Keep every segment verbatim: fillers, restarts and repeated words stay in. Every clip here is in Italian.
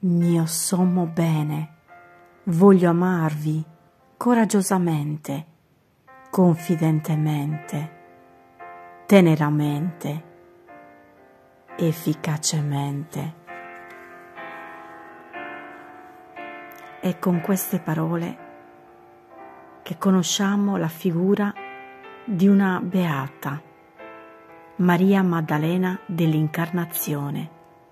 mio sommo bene, voglio amarvi coraggiosamente, confidentemente, teneramente, efficacemente. È con queste parole che conosciamo la figura di una beata, Maria Maddalena dell'Incarnazione,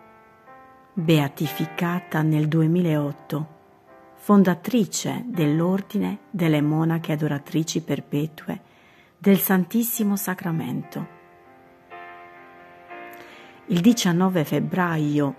beatificata nel duemilaotto, fondatrice dell'Ordine delle Monache Adoratrici Perpetue del Santissimo Sacramento. Il diciannove febbraio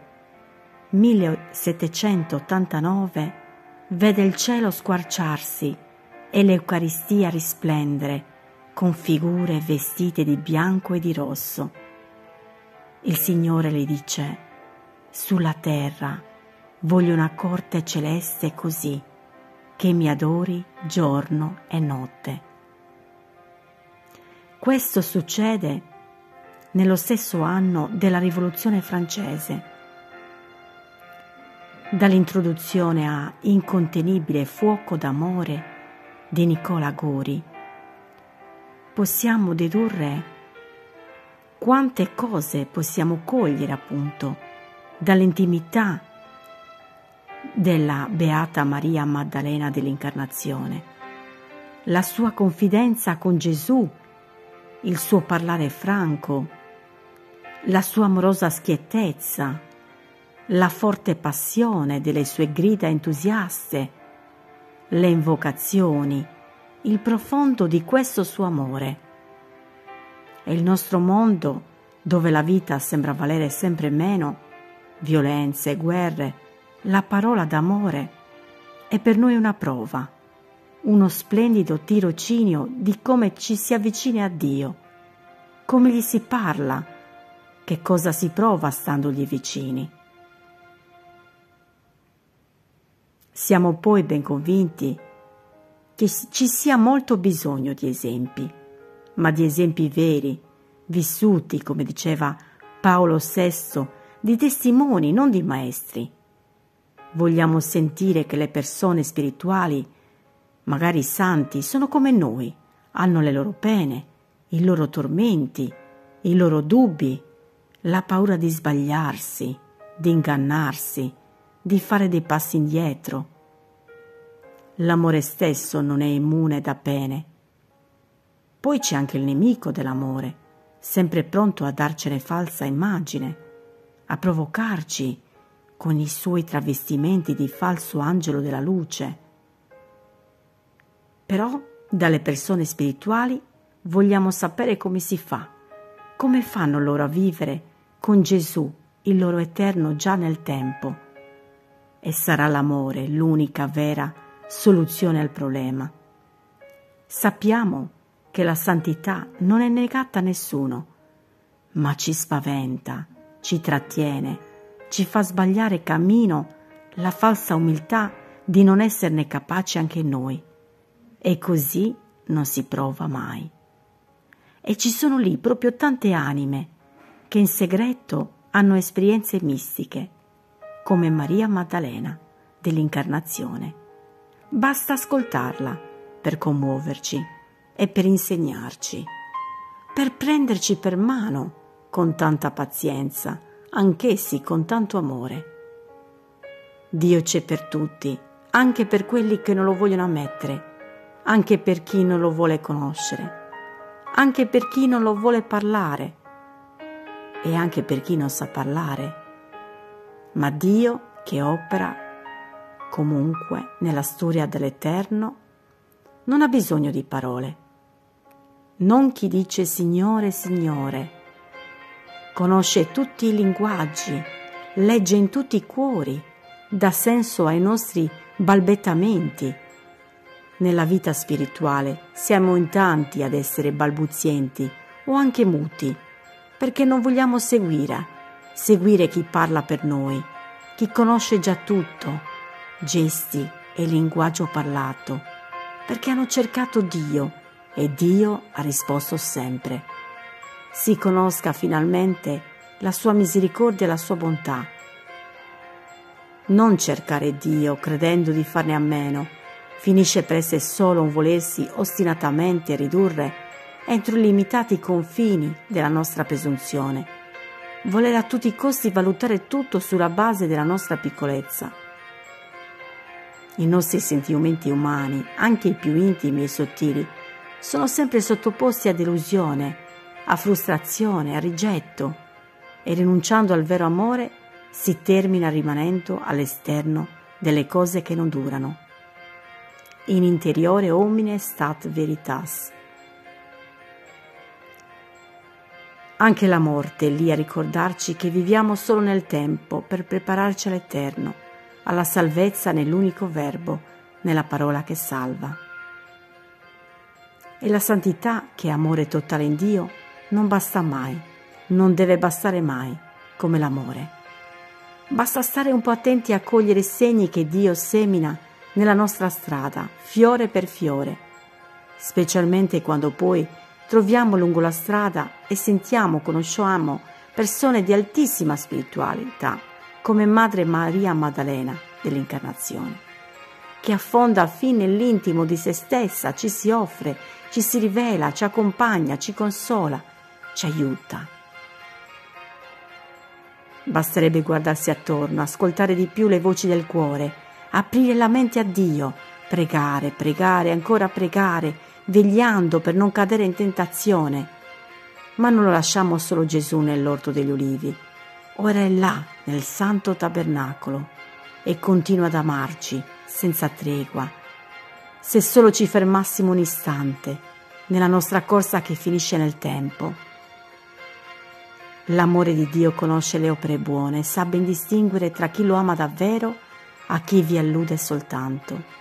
millesettecentottantanove vede il cielo squarciarsi e l'Eucaristia risplendere con figure vestite di bianco e di rosso. Il Signore le dice: sulla terra voglio una corte celeste così, che mi adori giorno e notte. Questo succede nello stesso anno della Rivoluzione francese. Dall'introduzione a Incontenibile fuoco d'amore di Nicola Gori possiamo dedurre quante cose possiamo cogliere appunto dall'intimità della Beata Maria Maddalena dell'Incarnazione, la sua confidenza con Gesù, il suo parlare franco, la sua amorosa schiettezza, la forte passione delle sue grida entusiaste, le invocazioni, il profondo di questo suo amore. E il nostro mondo, dove la vita sembra valere sempre meno, violenze, guerre, la parola d'amore è per noi una prova, uno splendido tirocinio di come ci si avvicina a Dio, come gli si parla, che cosa si prova standogli vicini. Siamo poi ben convinti che ci sia molto bisogno di esempi, ma di esempi veri, vissuti, come diceva Paolo sesto, di testimoni, non di maestri. Vogliamo sentire che le persone spirituali, magari santi, sono come noi, hanno le loro pene, i loro tormenti, i loro dubbi, la paura di sbagliarsi, di ingannarsi, di fare dei passi indietro. L'amore stesso non è immune da pene. Poi c'è anche il nemico dell'amore, sempre pronto a darcene falsa immagine, a provocarci con i suoi travestimenti di falso angelo della luce. Però dalle persone spirituali vogliamo sapere come si fa, come fanno loro a vivere con Gesù, il loro eterno già nel tempo. E sarà l'amore l'unica vera soluzione al problema. Sappiamo che la santità non è negata a nessuno, ma ci spaventa, ci trattiene, ci fa sbagliare cammino la falsa umiltà di non esserne capaci anche noi, e così non si prova mai. E ci sono lì proprio tante anime che in segreto hanno esperienze mistiche, come Maria Maddalena dell'Incarnazione. Basta ascoltarla per commuoverci e per insegnarci, per prenderci per mano con tanta pazienza, anch'essi con tanto amore. Dio c'è per tutti, anche per quelli che non lo vogliono ammettere, anche per chi non lo vuole conoscere, anche per chi non lo vuole parlare e anche per chi non sa parlare. Ma Dio che opera comunque nella storia dell'Eterno non ha bisogno di parole. Non chi dice Signore, Signore. Conosce tutti i linguaggi, legge in tutti i cuori, dà senso ai nostri balbettamenti. Nella vita spirituale siamo in tanti ad essere balbuzienti o anche muti, perché non vogliamo seguire, seguire chi parla per noi, chi conosce già tutto, gesti e linguaggio parlato, perché hanno cercato Dio e Dio ha risposto sempre. Si conosca finalmente la sua misericordia e la sua bontà. Non cercare Dio credendo di farne a meno finisce per essere solo un volersi ostinatamente ridurre entro i limitati confini della nostra presunzione, voler a tutti i costi valutare tutto sulla base della nostra piccolezza. I nostri sentimenti umani, anche i più intimi e sottili, sono sempre sottoposti a delusione, a frustrazione, a rigetto, e rinunciando al vero amore si termina rimanendo all'esterno delle cose che non durano. In interiore homine stat veritas. Anche la morte è lì a ricordarci che viviamo solo nel tempo per prepararci all'eterno, alla salvezza nell'unico verbo, nella parola che salva. E la santità, che è amore totale in Dio, non basta mai, non deve bastare mai, come l'amore. Basta stare un po' attenti a cogliere i segni che Dio semina nella nostra strada, fiore per fiore, specialmente quando poi troviamo lungo la strada e sentiamo, conosciamo persone di altissima spiritualità, come Madre Maria Maddalena dell'Incarnazione, che affonda fin nell'intimo di se stessa, ci si offre, ci si rivela, ci accompagna, ci consola, ci aiuta. Basterebbe guardarsi attorno, ascoltare di più le voci del cuore, aprire la mente a Dio, pregare, pregare, ancora pregare, vegliando per non cadere in tentazione. Ma non lo lasciamo solo Gesù nell'orto degli ulivi. Ora è là, nel santo tabernacolo, e continua ad amarci senza tregua. Se solo ci fermassimo un istante nella nostra corsa che finisce nel tempo. L'amore di Dio conosce le opere buone e sa ben distinguere tra chi lo ama davvero a chi vi allude soltanto.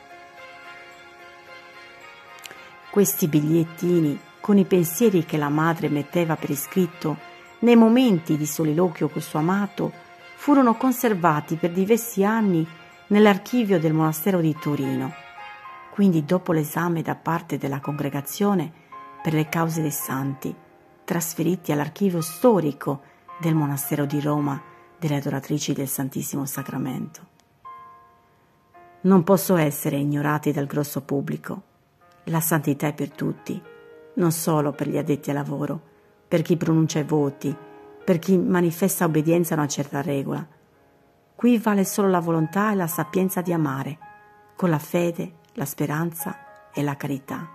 Questi bigliettini, con i pensieri che la madre metteva per iscritto nei momenti di soliloquio col suo amato, furono conservati per diversi anni nell'archivio del monastero di Torino. Quindi, dopo l'esame da parte della congregazione per le cause dei santi, trasferiti all'archivio storico del monastero di Roma delle adoratrici del Santissimo Sacramento. Non possono essere ignorati dal grosso pubblico. La santità è per tutti, non solo per gli addetti al lavoro, per chi pronuncia i voti, per chi manifesta obbedienza a una certa regola. Qui vale solo la volontà e la sapienza di amare, con la fede, la speranza e la carità.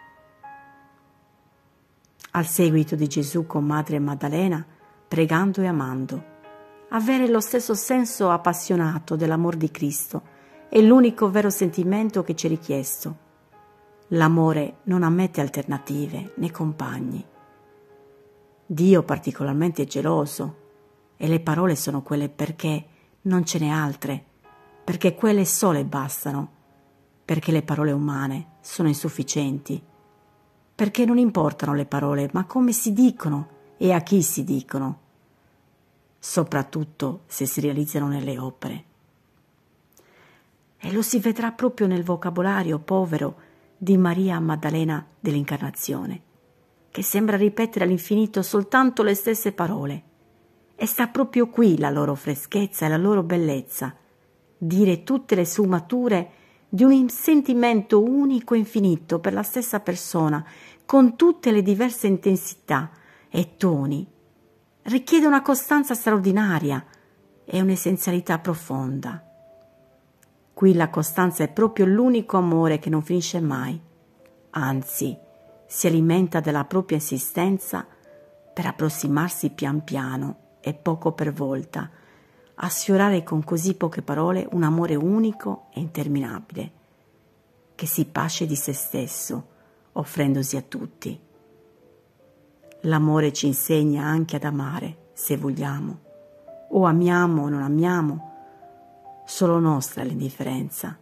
Al seguito di Gesù con Madre Maddalena, pregando e amando, avere lo stesso senso appassionato dell'amor di Cristo è l'unico vero sentimento che ci è richiesto. L'amore non ammette alternative né compagni. Dio particolarmente è geloso e le parole sono quelle perché non ce n'è altre, perché quelle sole bastano, perché le parole umane sono insufficienti, perché non importano le parole, ma come si dicono e a chi si dicono, soprattutto se si realizzano nelle opere. E lo si vedrà proprio nel vocabolario povero di Maria Maddalena dell'Incarnazione, che sembra ripetere all'infinito soltanto le stesse parole. E sta proprio qui la loro freschezza e la loro bellezza, dire tutte le sfumature di un sentimento unico e infinito per la stessa persona, con tutte le diverse intensità e toni. Richiede una costanza straordinaria e un'essenzialità profonda. Qui la costanza è proprio l'unico amore che non finisce mai, anzi si alimenta della propria esistenza per approssimarsi pian piano e poco per volta, a sfiorare con così poche parole un amore unico e interminabile, che si pasce di se stesso, offrendosi a tutti. L'amore ci insegna anche ad amare, se vogliamo, o amiamo o non amiamo, solo nostra l'indifferenza.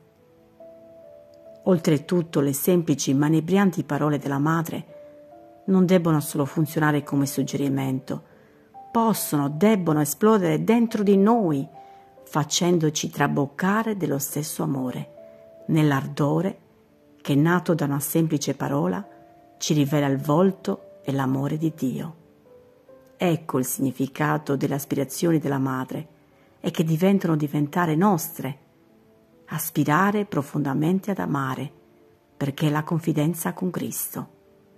Oltretutto le semplici ma inebrianti parole della madre non debbono solo funzionare come suggerimento, possono, debbono esplodere dentro di noi, facendoci traboccare dello stesso amore, nell'ardore che, nato da una semplice parola, ci rivela il volto e l'amore di Dio. Ecco il significato delle aspirazioni della madre, e che diventano diventare nostre, aspirare profondamente ad amare, perché è la confidenza con Cristo.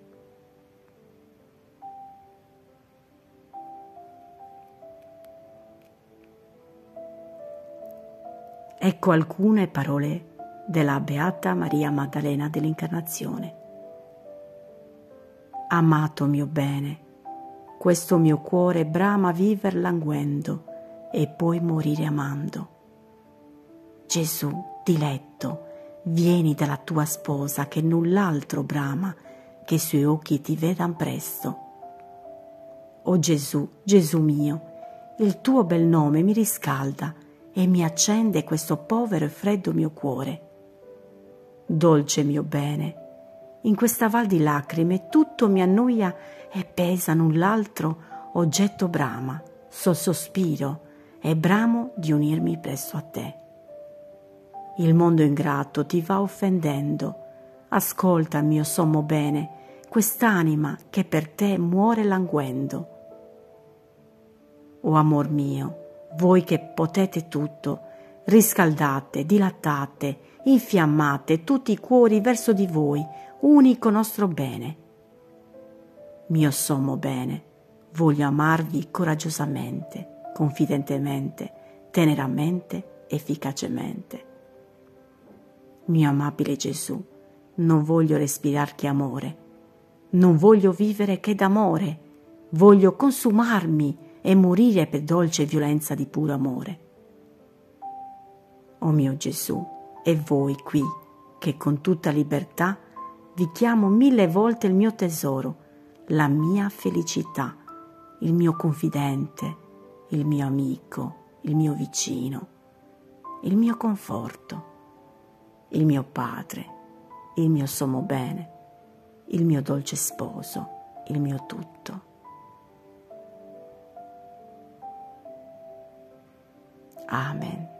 Ecco alcune parole della Beata Maria Maddalena dell'Incarnazione. Amato mio bene, questo mio cuore brama viver languendo e poi morire amando. Gesù, diletto, vieni dalla tua sposa che null'altro brama che i suoi occhi ti vedan presto. O Gesù, Gesù mio, il tuo bel nome mi riscalda e mi accende questo povero e freddo mio cuore. Dolce mio bene, in questa val di lacrime tutto mi annoia e pesa null'altro oggetto brama, sol sospiro e bramo di unirmi presso a te. Il mondo ingrato ti va offendendo, ascolta mio sommo bene, quest'anima che per te muore languendo. O amor mio, voi che potete tutto, riscaldate, dilatate, infiammate tutti i cuori verso di voi, unico nostro bene. Mio sommo bene, voglio amarvi coraggiosamente, confidentemente, teneramente, efficacemente. Mio amabile Gesù, non voglio respirar che amore, non voglio vivere che d'amore, voglio consumarmi e morire per dolce violenza di puro amore. O mio Gesù, e voi qui, che con tutta libertà vi chiamo mille volte il mio tesoro, la mia felicità, il mio confidente, il mio amico, il mio vicino, il mio conforto, il mio Padre, il mio sommo bene, il mio dolce sposo, il mio tutto. Amen.